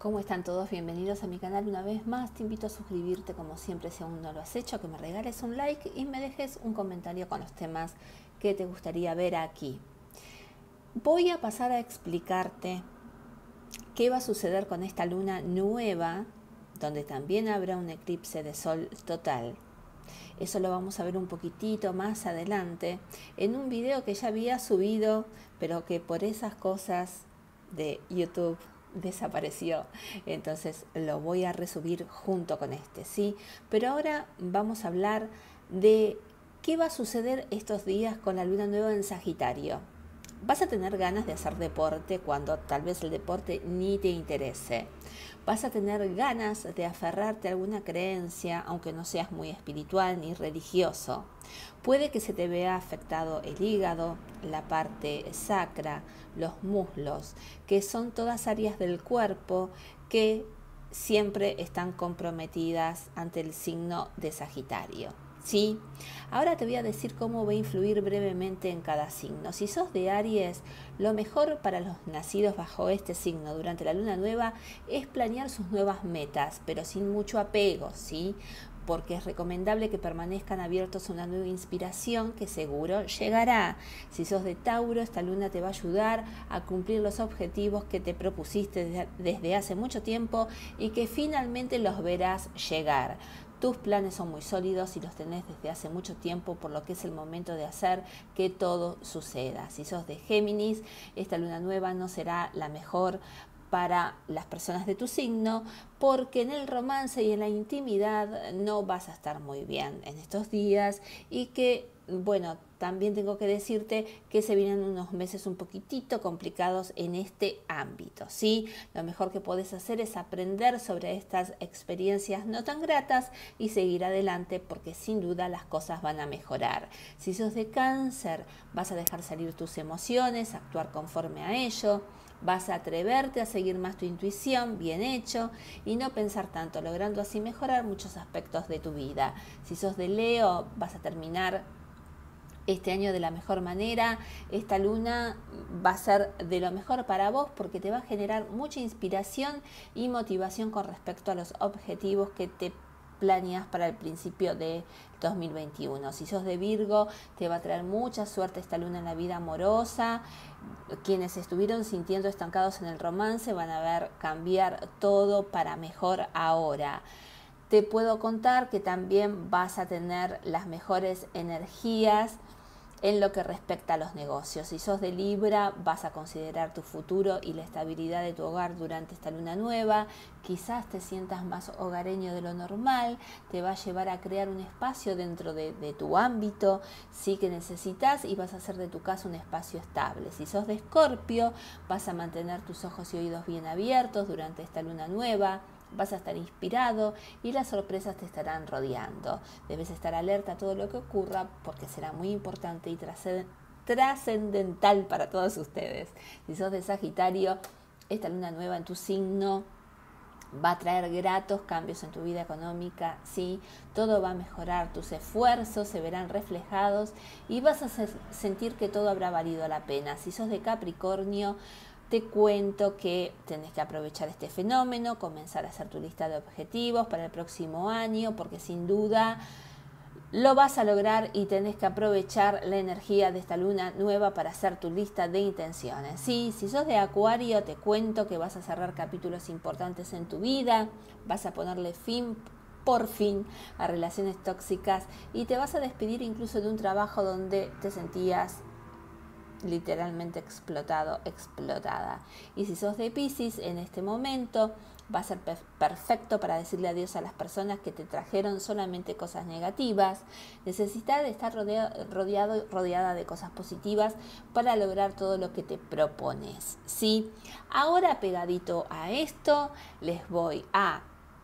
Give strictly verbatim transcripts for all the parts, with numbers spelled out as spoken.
¿Cómo están todos? Bienvenidos a mi canal una vez más. Te invito a suscribirte como siempre si aún no lo has hecho, que me regales un like y me dejes un comentario con los temas que te gustaría ver aquí. Voy a pasar a explicarte qué va a suceder con esta luna nueva, donde también habrá un eclipse de sol total. Eso lo vamos a ver un poquitito más adelante en un video que ya había subido, pero que por esas cosas de YouTube desapareció, entonces lo voy a resubir junto con este, ¿sí? Pero ahora vamos a hablar de qué va a suceder estos días con la luna nueva en Sagitario. Vas a tener ganas de hacer deporte cuando tal vez el deporte ni te interese. Vas a tener ganas de aferrarte a alguna creencia, aunque no seas muy espiritual ni religioso. Puede que se te vea afectado el hígado, la parte sacra, los muslos, que son todas áreas del cuerpo que siempre están comprometidas ante el signo de Sagitario. ¿Sí? Ahora te voy a decir cómo va a influir brevemente en cada signo. Si sos de Aries, lo mejor para los nacidos bajo este signo durante la luna nueva es planear sus nuevas metas, pero sin mucho apego, ¿sí? Porque es recomendable que permanezcan abiertos a una nueva inspiración que seguro llegará. Si sos de Tauro, esta luna te va a ayudar a cumplir los objetivos que te propusiste desde hace mucho tiempo y que finalmente los verás llegar. Tus planes son muy sólidos y los tenés desde hace mucho tiempo, por lo que es el momento de hacer que todo suceda. Si sos de Géminis, esta luna nueva no será la mejor para las personas de tu signo, porque en el romance y en la intimidad no vas a estar muy bien en estos días y que, bueno, también tengo que decirte que se vienen unos meses un poquitito complicados en este ámbito, ¿sí? Lo mejor que podés hacer es aprender sobre estas experiencias no tan gratas y seguir adelante, porque sin duda las cosas van a mejorar. Si sos de Cáncer, vas a dejar salir tus emociones, actuar conforme a ello. Vas a atreverte a seguir más tu intuición, bien hecho, y no pensar tanto, logrando así mejorar muchos aspectos de tu vida. Si sos de Leo, vas a terminar este año de la mejor manera. Esta luna va a ser de lo mejor para vos porque te va a generar mucha inspiración y motivación con respecto a los objetivos que te planeas para el principio de dos mil veintiuno. Si sos de Virgo, te va a traer mucha suerte esta luna en la vida amorosa. Quienes estuvieron sintiendo estancados en el romance van a ver cambiar todo para mejor ahora. Te puedo contar que también vas a tener las mejores energías en lo que respecta a los negocios. Si sos de Libra, vas a considerar tu futuro y la estabilidad de tu hogar durante esta luna nueva. Quizás te sientas más hogareño de lo normal, te va a llevar a crear un espacio dentro de, de tu ámbito, sí, que necesitas, y vas a hacer de tu casa un espacio estable. Si sos de Escorpio, vas a mantener tus ojos y oídos bien abiertos durante esta luna nueva. Vas a estar inspirado y las sorpresas te estarán rodeando. Debes estar alerta a todo lo que ocurra porque será muy importante y trascendental para todos ustedes. Si sos de Sagitario, esta luna nueva en tu signo va a traer gratos cambios en tu vida económica, sí, todo va a mejorar, tus esfuerzos se verán reflejados y vas a sentir que todo habrá valido la pena. Si sos de Capricornio, te cuento que tenés que aprovechar este fenómeno, comenzar a hacer tu lista de objetivos para el próximo año, porque sin duda lo vas a lograr y tenés que aprovechar la energía de esta luna nueva para hacer tu lista de intenciones. Sí, si sos de Acuario, te cuento que vas a cerrar capítulos importantes en tu vida, vas a ponerle fin por fin a relaciones tóxicas y te vas a despedir incluso de un trabajo donde te sentías literalmente explotado, explotada. Y si sos de Piscis, en este momento va a ser perfecto para decirle adiós a las personas que te trajeron solamente cosas negativas. Necesitas estar rodeado, rodeado, rodeada de cosas positivas para lograr todo lo que te propones, ¿sí? Ahora, pegadito a esto, les voy a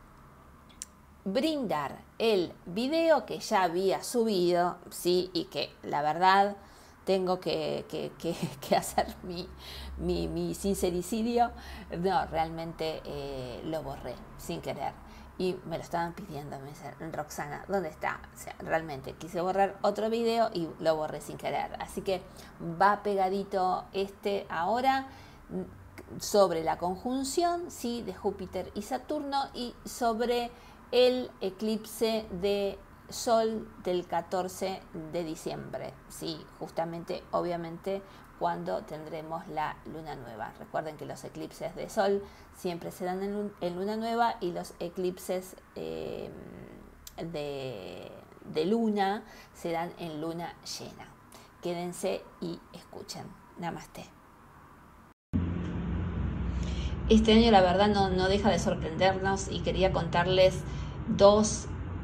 brindar el video que ya había subido, ¿sí? Y que la verdad tengo que, que, que, que hacer mi, mi, mi sincericidio. No, realmente eh, lo borré sin querer. Y me lo estaban pidiendo, me dicen, Roxana, ¿dónde está? O sea, realmente quise borrar otro video y lo borré sin querer. Así que va pegadito este ahora. sobre la conjunción, ¿sí?, de Júpiter y Saturno, y sobre el eclipse de Sol del catorce de diciembre, sí, justamente, obviamente, cuando tendremos la luna nueva. Recuerden que los eclipses de Sol siempre se dan en, en luna nueva, y los eclipses eh, de, de luna se dan en luna llena. Quédense y escuchen. Namaste. Este año la verdad no, no deja de sorprendernos, y quería contarles dos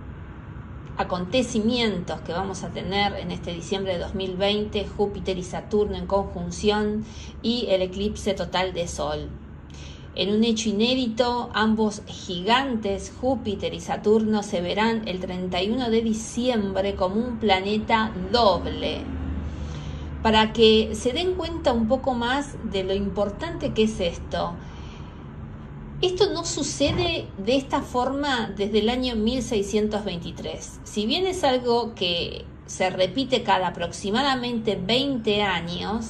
acontecimientos que vamos a tener en este diciembre de dos mil veinte: Júpiter y Saturno en conjunción y el eclipse total de Sol. En un hecho inédito, ambos gigantes, Júpiter y Saturno, se verán el treinta y uno de diciembre como un planeta doble. Para que se den cuenta un poco más de lo importante que es esto. Esto no sucede de esta forma desde el año mil seiscientos veintitrés. Si bien es algo que se repite cada aproximadamente veinte años,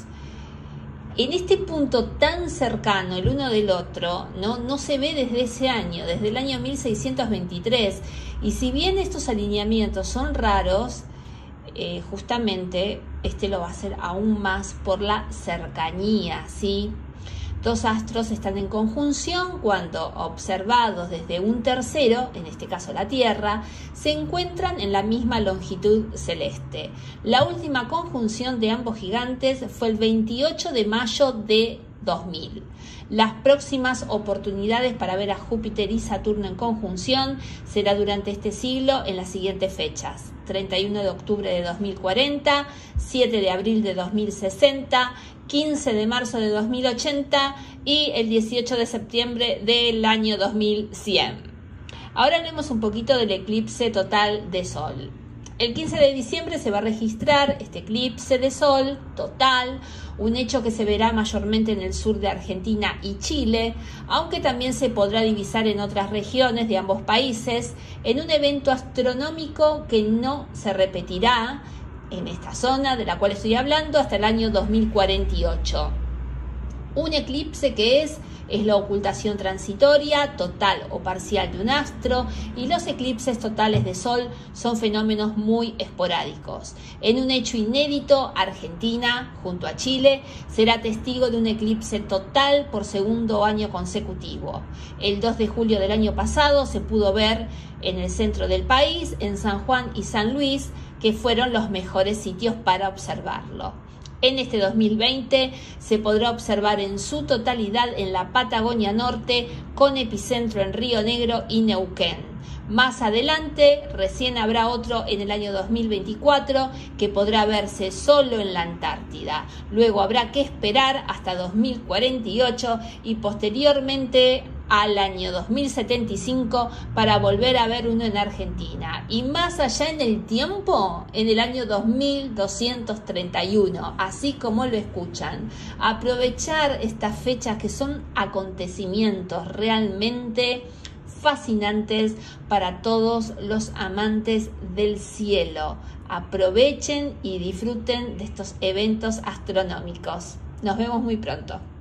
en este punto tan cercano el uno del otro, no, no se ve desde ese año, desde el año mil seiscientos veintitrés. Y si bien estos alineamientos son raros, eh, justamente este lo va a hacer aún más por la cercanía, ¿sí? Dos astros están en conjunción cuando, observados desde un tercero, en este caso la Tierra, se encuentran en la misma longitud celeste. La última conjunción de ambos gigantes fue el veintiocho de mayo de dos mil. Las próximas oportunidades para ver a Júpiter y Saturno en conjunción será durante este siglo en las siguientes fechas: treinta y uno de octubre de dos mil cuarenta, siete de abril de dos mil sesenta, quince de marzo de dos mil ochenta y el dieciocho de septiembre del año dos mil cien. Ahora hablemos un poquito del eclipse total de Sol. El quince de diciembre se va a registrar este eclipse de Sol total, un hecho que se verá mayormente en el sur de Argentina y Chile, aunque también se podrá divisar en otras regiones de ambos países, en un evento astronómico que no se repetirá en esta zona de la cual estoy hablando hasta el año dos mil cuarenta y ocho. Un eclipse que es, es la ocultación transitoria, total o parcial de un astro, y los eclipses totales de Sol son fenómenos muy esporádicos. En un hecho inédito, Argentina, junto a Chile, será testigo de un eclipse total por segundo año consecutivo. El dos de julio del año pasado se pudo ver en el centro del país, en San Juan y San Luis, que fueron los mejores sitios para observarlo. En este dos mil veinte se podrá observar en su totalidad en la Patagonia Norte, con epicentro en Río Negro y Neuquén. Más adelante, recién habrá otro en el año dos mil veinticuatro que podrá verse solo en la Antártida. Luego habrá que esperar hasta dos mil cuarenta y ocho y posteriormente al año dos mil setenta y cinco para volver a ver uno en Argentina, y más allá en el tiempo, en el año dos mil doscientos treinta y uno, así como lo escuchan. Aprovechar estas fechas que son acontecimientos realmente fascinantes para todos los amantes del cielo. Aprovechen y disfruten de estos eventos astronómicos. Nos vemos muy pronto.